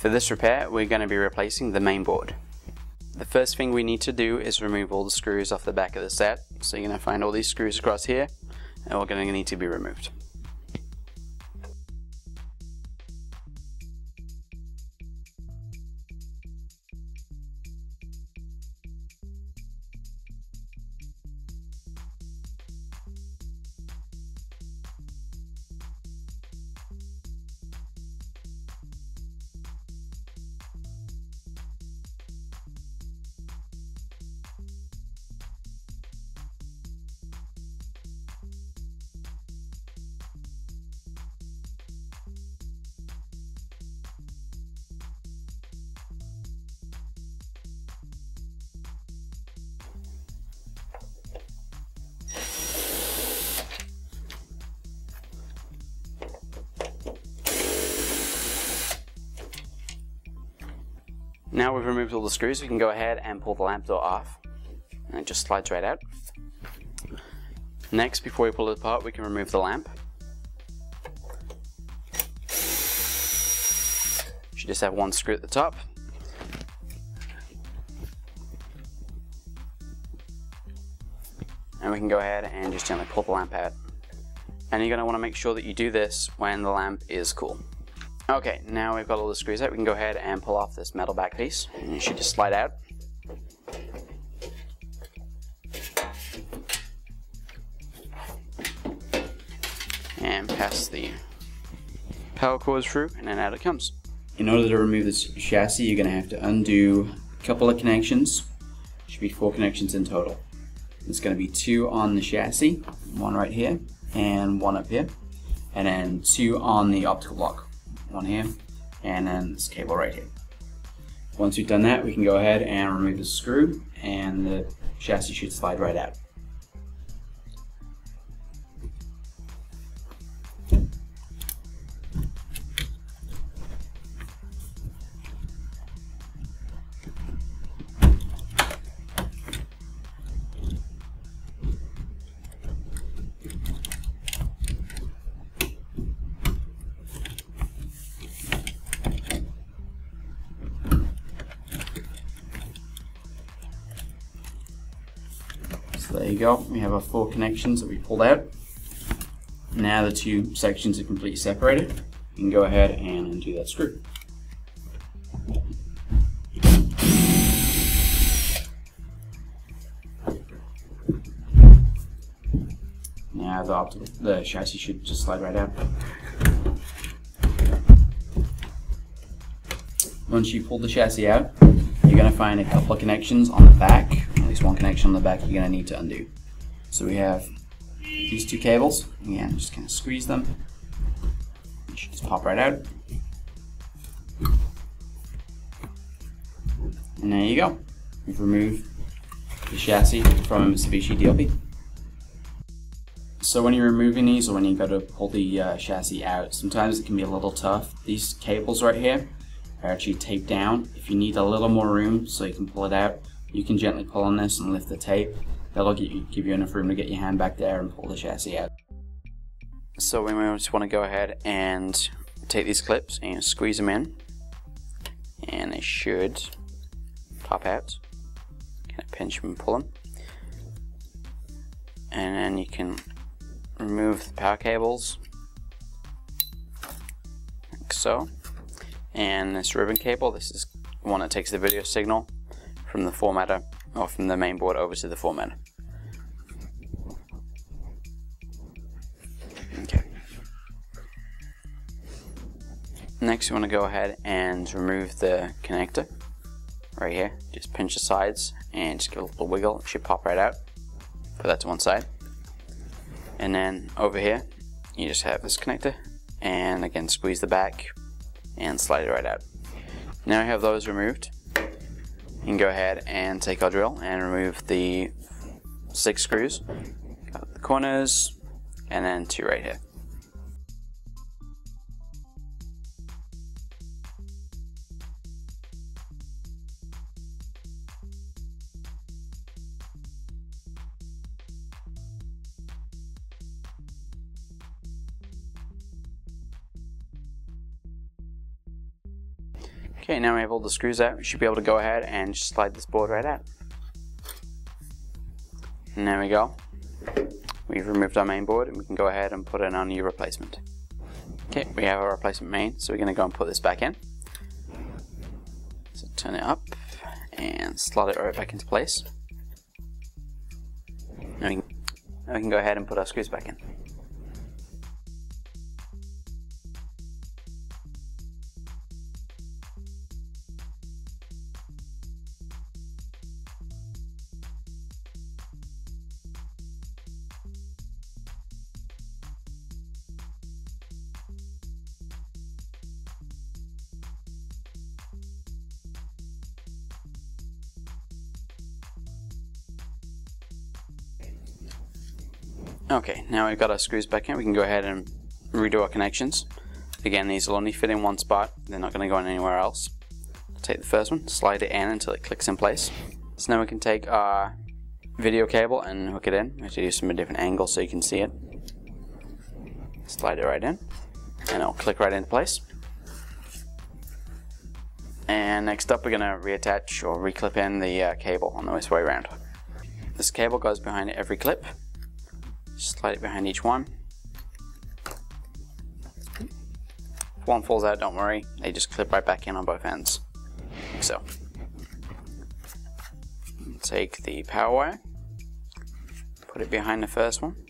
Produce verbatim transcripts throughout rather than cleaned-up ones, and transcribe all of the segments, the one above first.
this repair, we're going to be replacing the main board. The first thing we need to do is remove all the screws off the back of the set. So you're going to find all these screws across here, and we're going to need to be removed. Now we've removed all the screws, we can go ahead and pull the lamp door off, and it just slides right out. Next, before we pull it apart, we can remove the lamp. You just have one screw at the top. And we can go ahead and just gently pull the lamp out. And you're going to want to make sure that you do this when the lamp is cool. Okay, now we've got all the screws out, we can go ahead and pull off this metal back piece, and it should just slide out. And pass the power cords through, and then out it comes. In order to remove this chassis, you're going to have to undo a couple of connections. Should be four connections in total. There's going to be two on the chassis, one right here, and one up here, and then two on the optical block. One here, and then this cable right here. Once we've done that, we can go ahead and remove the screw, and the chassis should slide right out. So there you go, we have our four connections that we pulled out. Now the two sections are completely separated. You can go ahead and undo that screw. Now the, optical, the chassis should just slide right out. Once you pull the chassis out, you're going to find a couple of connections on the back. At least one connection on the back you're going to need to undo. So we have these two cables. Again, just kind of squeeze them. It should just pop right out. And there you go. We've removed the chassis from a Mitsubishi D L P. So when you're removing these, or when you go to pull the uh, chassis out, sometimes it can be a little tough. These cables right here are actually taped down. If you need a little more room so you can pull it out, you can gently pull on this and lift the tape. That'll give you, give you enough room to get your hand back there and pull the chassis out. So we just want to go ahead and take these clips and squeeze them in, and they should pop out. Kind of pinch them and pull them, and then you can remove the power cables like so. And this ribbon cable, this is the one that takes the video signal from the formatter, or from the main board over to the formatter. Okay. Next, you want to go ahead and remove the connector right here. Just pinch the sides and just give it a little wiggle. It should pop right out. Put that to one side. And then over here, you just have this connector, and again, squeeze the back and slide it right out. Now we have those removed, you can go ahead and take our drill and remove the six screws. Got the corners, and then two right here. Okay, now we have all the screws out. We should be able to go ahead and just slide this board right out. And there we go. We've removed our main board and we can go ahead and put in our new replacement. Okay, we have our replacement main, so we're going to go and put this back in. So turn it up and slide it right back into place. Now we can, now we can go ahead and put our screws back in. Okay, now we've got our screws back in, we can go ahead and redo our connections. Again, these will only fit in one spot, they're not going to go in anywhere else. Take the first one, slide it in until it clicks in place. So now we can take our video cable and hook it in. We have to do some different angles so you can see it. Slide it right in, and it'll click right into place. And next up we're going to reattach or reclip in the uh, cable on this way around. This cable goes behind every clip. Slide it behind each one. If one falls out, don't worry, they just clip right back in on both ends, like so. Take the power wire, put it behind the first one,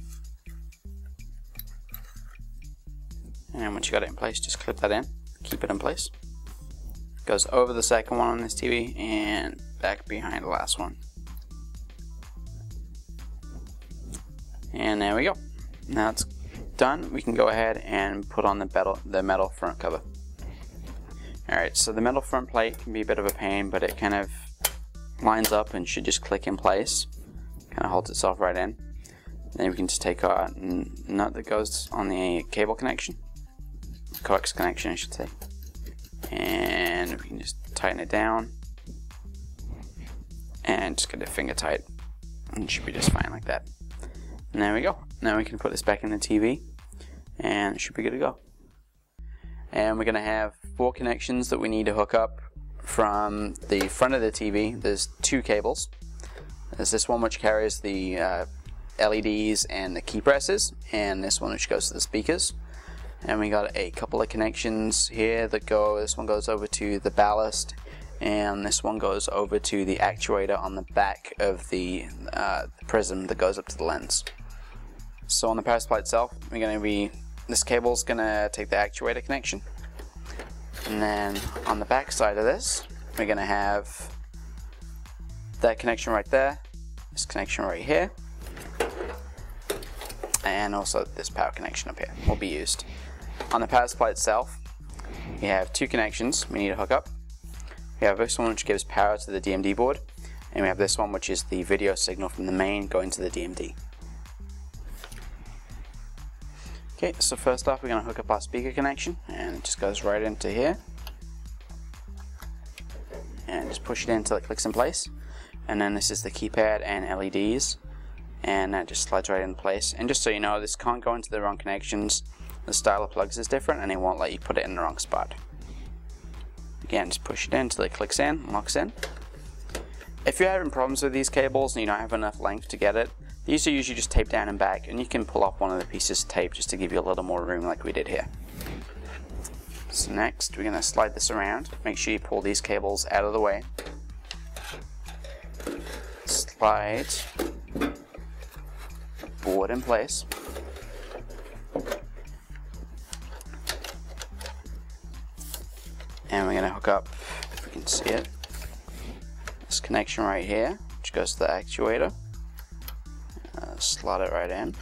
and once you got it in place, just clip that in, keep it in place. Goes over the second one on this T V and back behind the last one. And there we go. Now it's done, we can go ahead and put on the metal, the metal front cover. Alright, so the metal front plate can be a bit of a pain, but it kind of lines up and should just click in place. Kind of holds itself right in. Then we can just take our nut that goes on the cable connection, coax connection I should say, and we can just tighten it down and just get it finger tight, and it should be just fine like that. And there we go. Now we can put this back in the T V and it should be good to go. And we're going to have four connections that we need to hook up from the front of the T V. There's two cables. There's this one which carries the uh, L E Ds and the key presses, and this one which goes to the speakers. And we got a couple of connections here that go, this one goes over to the ballast, and this one goes over to the actuator on the back of the uh, prism that goes up to the lens. So on the power supply itself, we're going to be, this cable is going to take the actuator connection, and then on the back side of this, we're going to have that connection right there, this connection right here, and also this power connection up here will be used. On the power supply itself, we have two connections we need to hook up. We have this one which gives power to the D M D board, and we have this one which is the video signal from the main going to the D M D. Okay, so first off we're going to hook up our speaker connection, and it just goes right into here. And just push it in until it clicks in place. And then this is the keypad and L E Ds, and that just slides right in place. And just so you know, this can't go into the wrong connections. The style of plugs is different and it won't let you put it in the wrong spot. Again, just push it in until it clicks in, locks in. If you're having problems with these cables and you don't have enough length to get it, these are usually just taped down and back, and you can pull off one of the pieces of tape just to give you a little more room like we did here. So next we're going to slide this around. Make sure you pull these cables out of the way. Slide the board in place. And we're going to hook up, if we can see it, this connection right here, which goes to the actuator. Uh, slot it right in.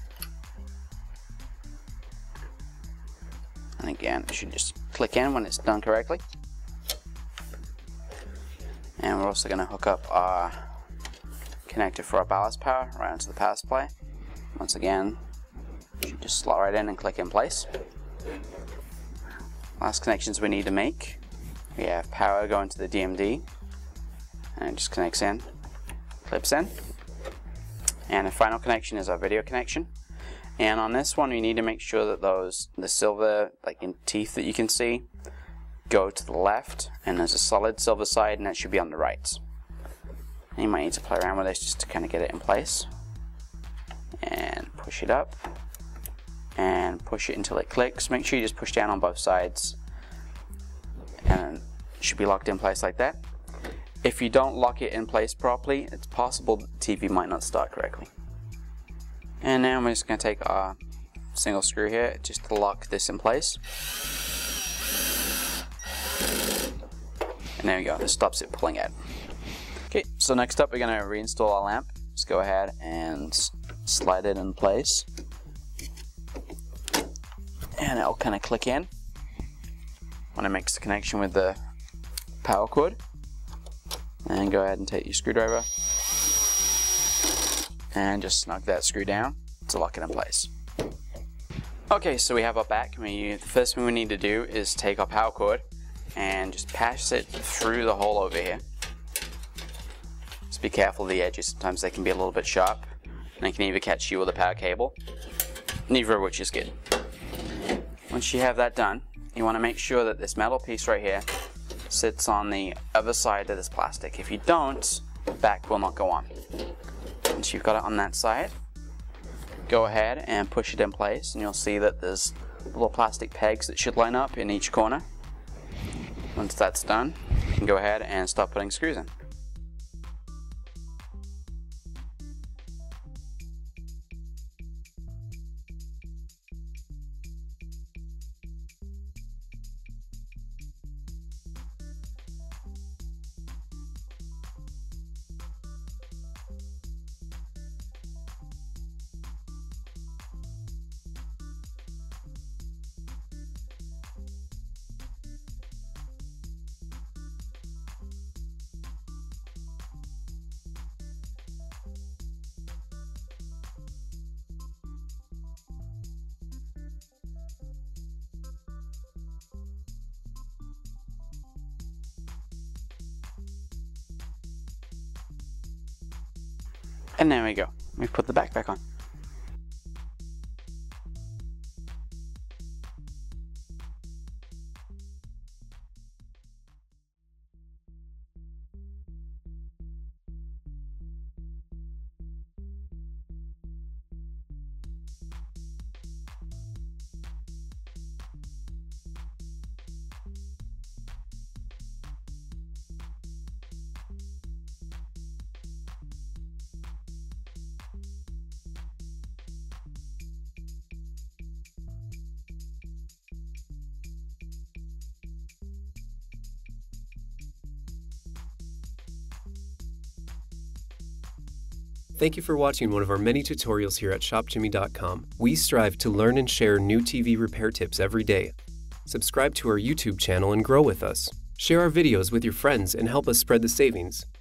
And again, it should just click in when it's done correctly. And we're also going to hook up our connector for our ballast power right onto the power supply. Once again, it should just slot right in and click in place. Last connections we need to make. We have power going to the D M D, and it just connects in, clips in. And the final connection is our video connection. And on this one, we need to make sure that those, the silver like in teeth that you can see, go to the left, and there's a solid silver side, and that should be on the right. And you might need to play around with this just to kind of get it in place. And push it up, and push it until it clicks. Make sure you just push down on both sides, and it should be locked in place like that. If you don't lock it in place properly, it's possible the T V might not start correctly. And now we're just going to take our single screw here just to lock this in place. And there we go, this stops it pulling out. Okay, so next up we're going to reinstall our lamp. Just go ahead and slide it in place. And it'll kind of click in when it makes the connection with the power cord. And go ahead and take your screwdriver and just snug that screw down to lock it in place. Okay, so we have our back. We, the first thing we need to do is take our power cord and just pass it through the hole over here. Just be careful of the edges, sometimes they can be a little bit sharp and they can either catch you or the power cable, neither of which is good. Once you have that done, you want to make sure that this metal piece right here sits on the other side of this plastic. If you don't, the back will not go on. Once you've got it on that side, go ahead and push it in place, and you'll see that there's little plastic pegs that should line up in each corner. Once that's done, you can go ahead and start putting screws in. And there we go. We've put the back back on. Thank you for watching one of our many tutorials here at Shop Jimmy dot com. We strive to learn and share new T V repair tips every day. Subscribe to our YouTube channel and grow with us. Share our videos with your friends and help us spread the savings.